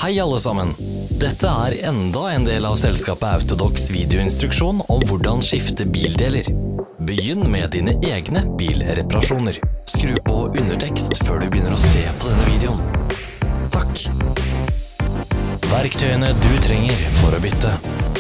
Hei alle sammen! Dette er enda en del av selskapet Autodocs videoinstruksjon om hvordan skifte bildeler. Begynn med dine egne bilreparasjoner. Skru på undertekst før du begynner å se på denne videoen. Takk! Verktøyene du trenger for å bytte.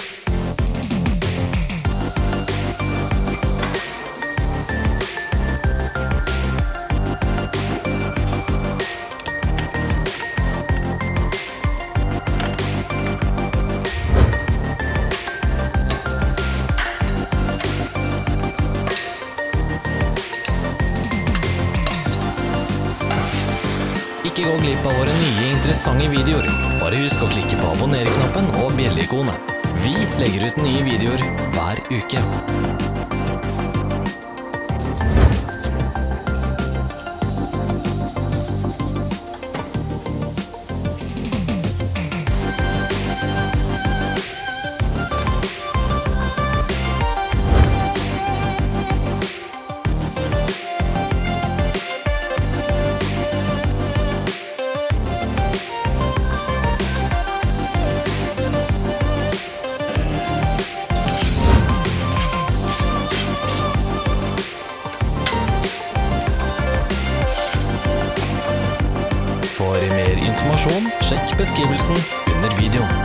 Ikke gå glipp av våre nye interessante videoer. Bare husk å klikke på abonner-knappen og bjelle-ikonet. Vi legger ut nye videoer hver uke. For mer informasjon, sjekk beskrivelsen under videoen.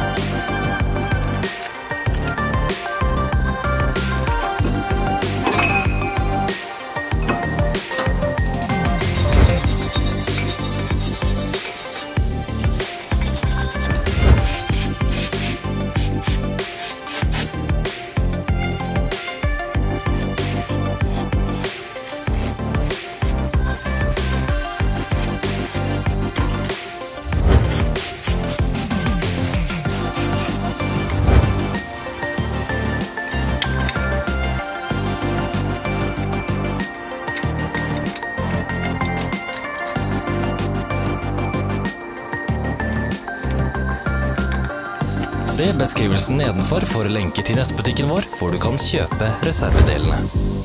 Se beskrivelsen nedenfor for lenker til nettbutikken vår, hvor du kan kjøpe reservedelene.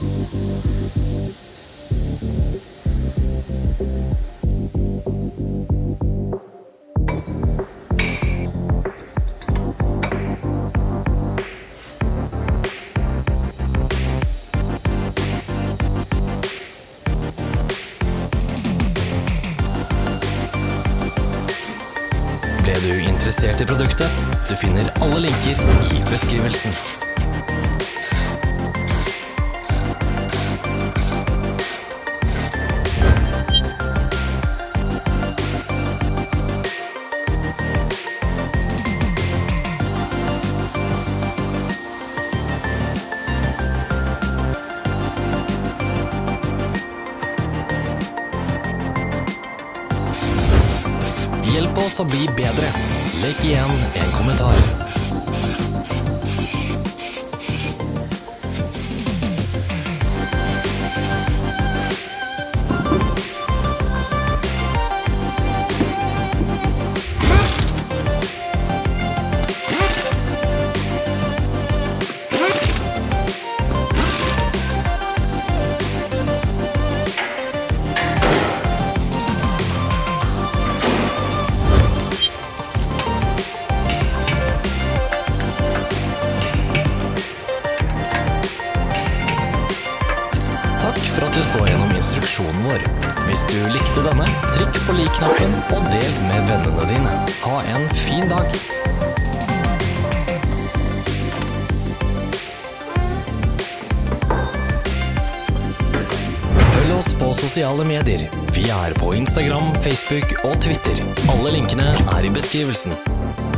Ble du interessert i produktet? Du finner alle linker i beskrivelsen. Hjelp oss å bli bedre. Legg igjen en kommentar. Takk for at du så gjennom instruksjonen vår. Hvis du likte denne, trykk på lik-knappen og del med vennene dine. Ha en fin dag! Følg oss på sosiale medier. Vi er på Instagram, Facebook og Twitter. Alle linkene er i beskrivelsen.